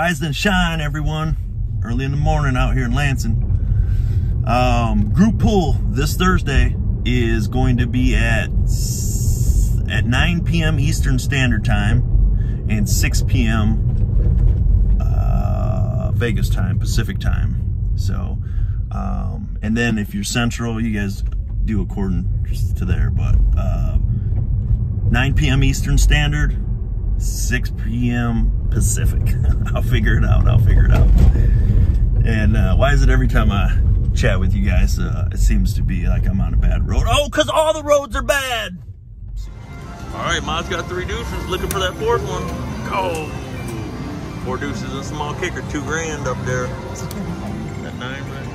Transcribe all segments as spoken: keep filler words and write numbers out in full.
Rise and shine, everyone. Early in the morning out here in Lansing. Um, group pool this Thursday is going to be at at nine P M Eastern Standard Time and six P M Uh, Vegas time, Pacific time. So, um, and then if you're Central, you guys do according to there. But uh, nine P M Eastern Standard, six P M Pacific. I'll figure it out. I'll figure it out. And uh, why is it every time I chat with you guys, uh, it seems to be like I'm on a bad road? Oh, because all the roads are bad. All right, Ma's got three deuces, looking for that fourth one. Go. Four deuces and a small kicker, two grand up there. That nine, right?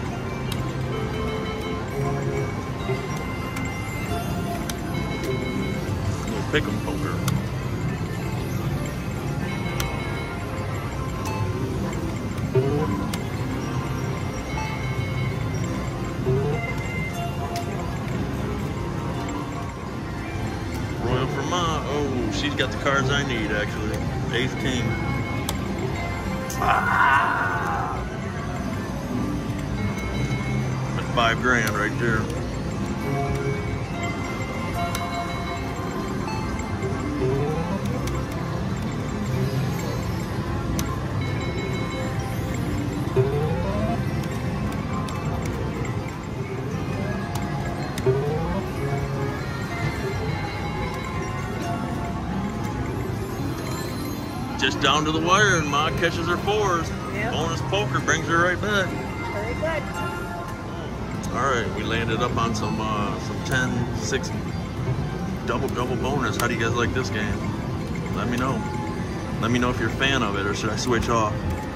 Little pick'em poker. Royal for Ma. Oh, she's got the cards I need, actually. Ace King. Ah! That's five grand right there. Just down to the wire, and Ma catches her fours. Yep. Bonus poker brings her right back. Very good. All right, we landed up on some uh, some ten, six, double double bonus. How do you guys like this game? Let me know. Let me know if you're a fan of it, or should I switch off?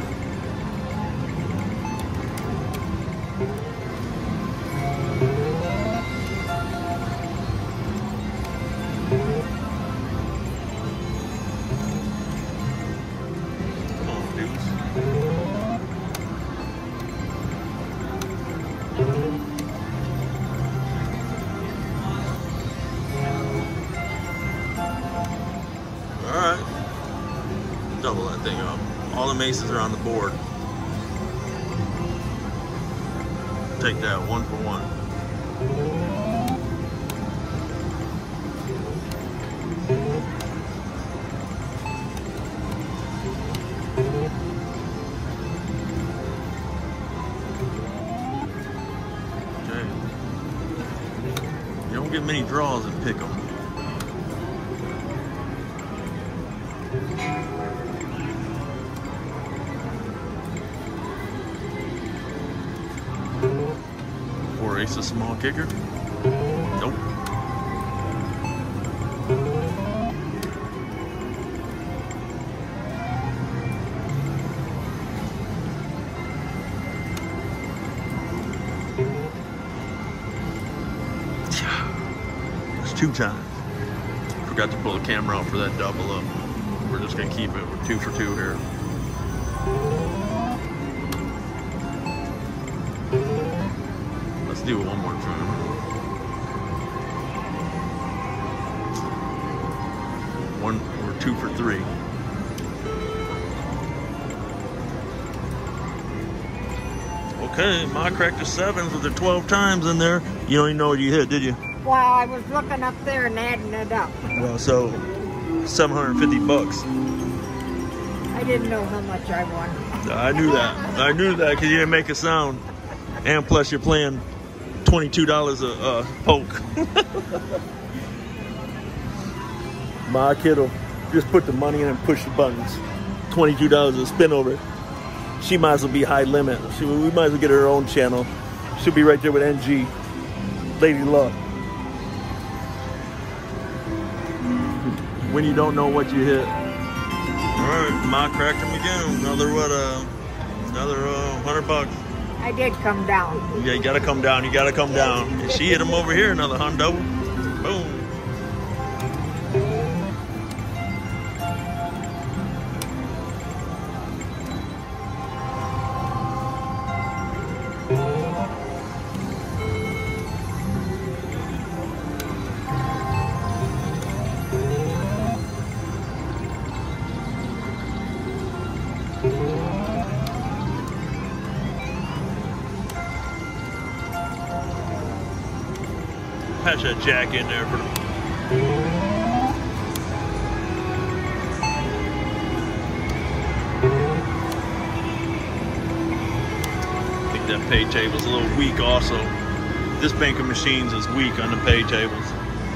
Double that thing up. All the aces are on the board. Take that one for one. Okay. You don't get many draws and pick them. Four ace, a small kicker. Nope. It's two times. Forgot to pull the camera out for that double up. We're just gonna keep it. We're two for two here. Let's do it one more time. One, we're two for three. Okay, Ma cracked the sevens with the twelve times in there. You don't even know what you hit, did you? Well, I was looking up there and adding it up. Well, so seven hundred fifty bucks. I didn't know how much I won. I knew that. I knew that because you didn't make a sound. And plus, you're playing twenty-two dollars a uh, poke. Ma Kittle just put the money in and push the buttons. twenty-two dollars a spin over. She might as well be high limit. She, we might as well get her own channel. She'll be right there with N G. Lady Luck. When you don't know what you hit. All right, Ma cracked him again. Another what? Uh, another uh, hundred bucks. I did come down. Yeah, you gotta come down. You gotta come down. And she hit him over here. Another hundo. Boom. Thank you. Patch that jack in there for the... I think that pay table's a little weak also. This bank of machines is weak on the pay tables.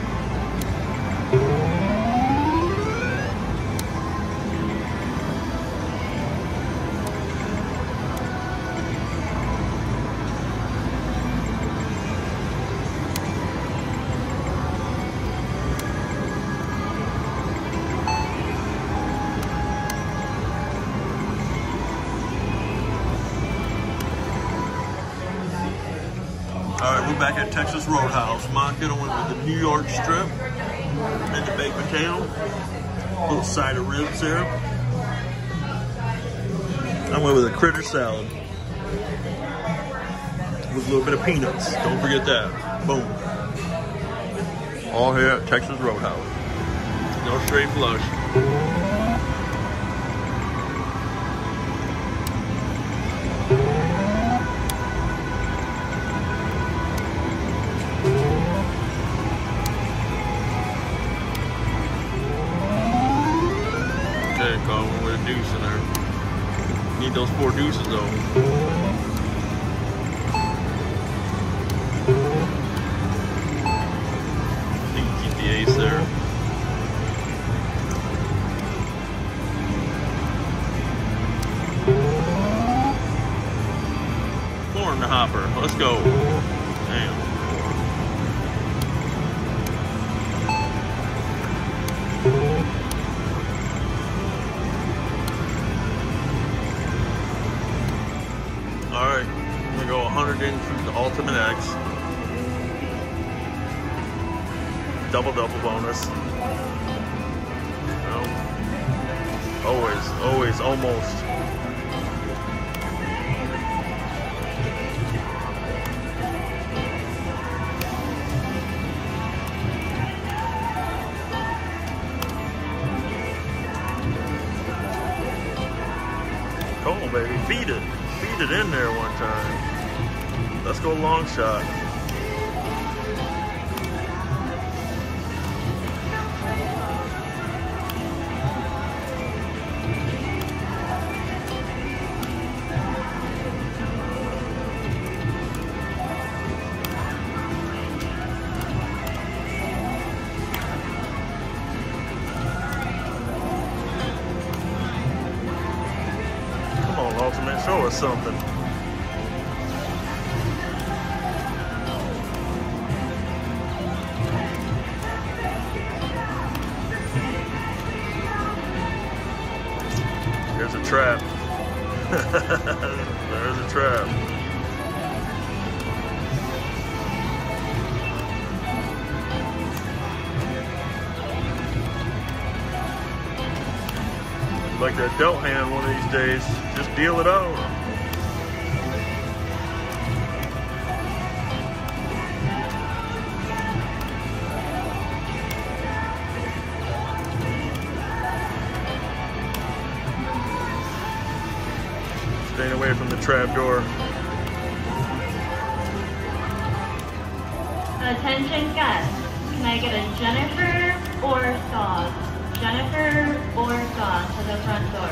Alright, we're back at Texas Roadhouse. My kiddo went with the New York strip and the baked potato. A little side of ribs there. I went with a critter salad with a little bit of peanuts. Don't forget that. Boom. All here at Texas Roadhouse. No straight flush. With a deuce in there. Need those four deuces though. You can keep the ace there. Four in the hopper. Let's go. Damn. Alright, I'm gonna go one hundred in for the ultimate X. Double double bonus. No. Always, always, almost. Come on, baby, feed it. Feed it in there one time. Let's go long shot. Ultimate, show us something. There's a trap. There's a trap. Like that dealt hand one of these days. Just deal it out. Staying away from the trap door. Attention guests, can I get a Jennifer or sauce? Jennifer or sauce to the front door.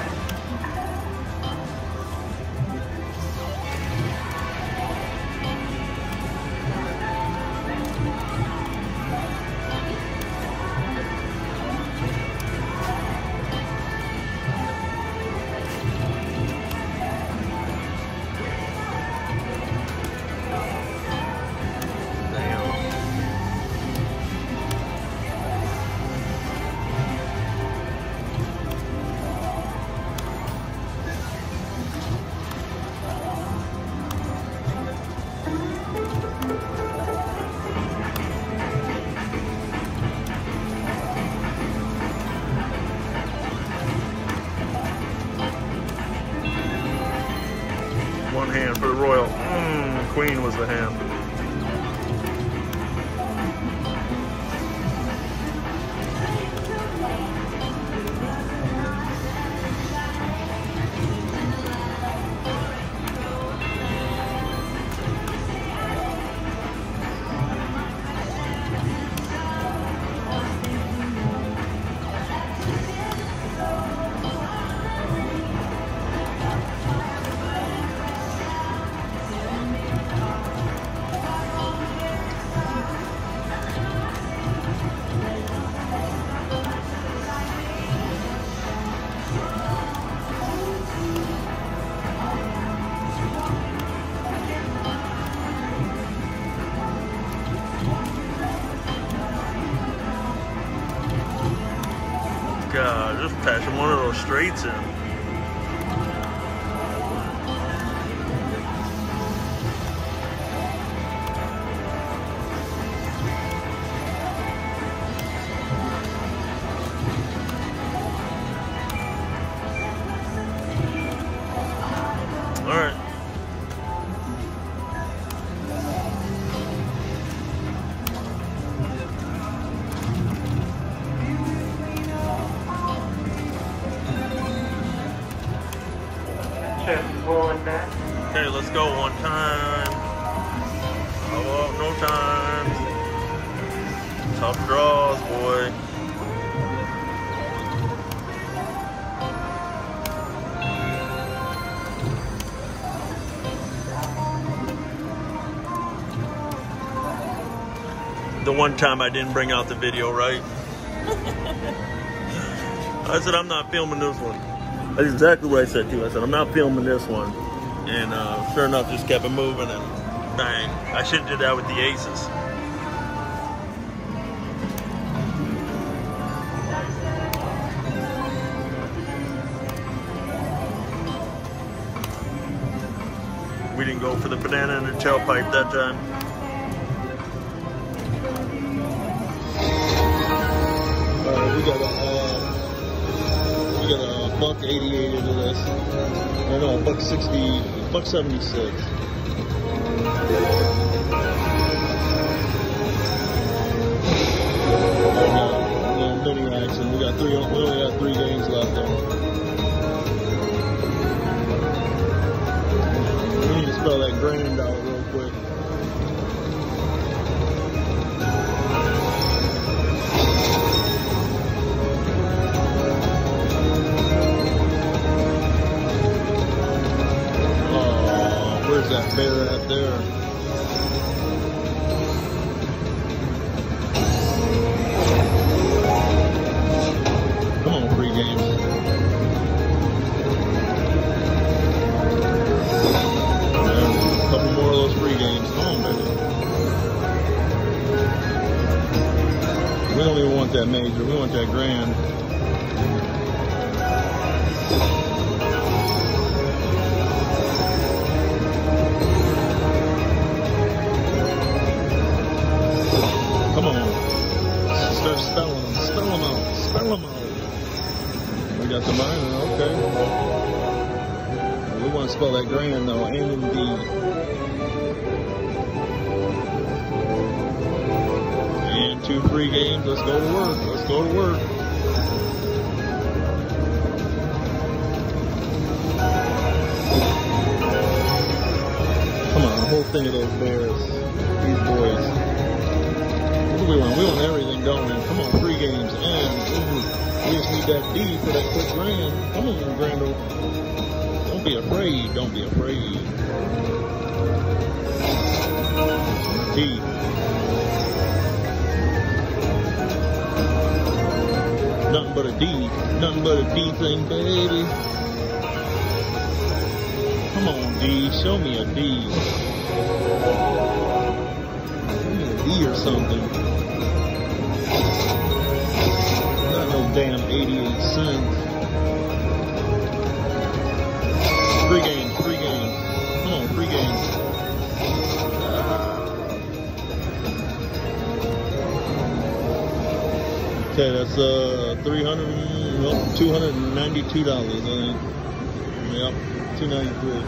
One hand for the royal. Mm, queen was the hand. just patching one of those straights in. All right. Okay, let's go one time. Oh, no time. Tough draws, boy. The one time I didn't bring out the video, right? I said, I'm not filming this one. That's exactly what I said too. I said, I'm not filming this one. And uh, sure enough, just kept it moving, and bang. I should have did that with the aces. We didn't go for the banana and the tailpipe that time. Uh, we got a, uh, we got a buck eighty-eight into this. I know, buck sixty, buck seventy-six. And, uh, little mini action. We got three. We only got three games left there. We need to spell that grand out real quick. Where's that bear at there? Come on, free games. And a couple more of those free games. Come on, baby. We don't even want that major. We want that grand. Spell them, spell them out, spell them out. We got the minor, okay. We want to spell that grand though, N and D. And two free games, let's go to work, let's go to work. Come on, a whole thing of those bears, these boys. What do we want? We want everything going. Come on, free games. And ooh, we just need that D for that quick grand. Come on, Grando. Don't be afraid. Don't be afraid. D. Nothing but a D. Nothing but a D thing, baby. Come on, D. Show me a D. Show me a D or something. Damn, eighty-eight cents. Free games, free games. Come on, free games. Okay, that's uh three hundred, well, two hundred ninety-two dollars, I think. Yep, two ninety-three.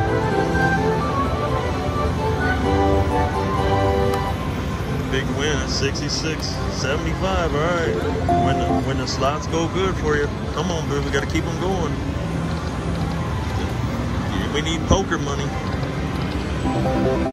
Big win at sixty-six seventy-five. All right, when the, when the slots go good for you, come on, bro. We got to keep them going. We need poker money.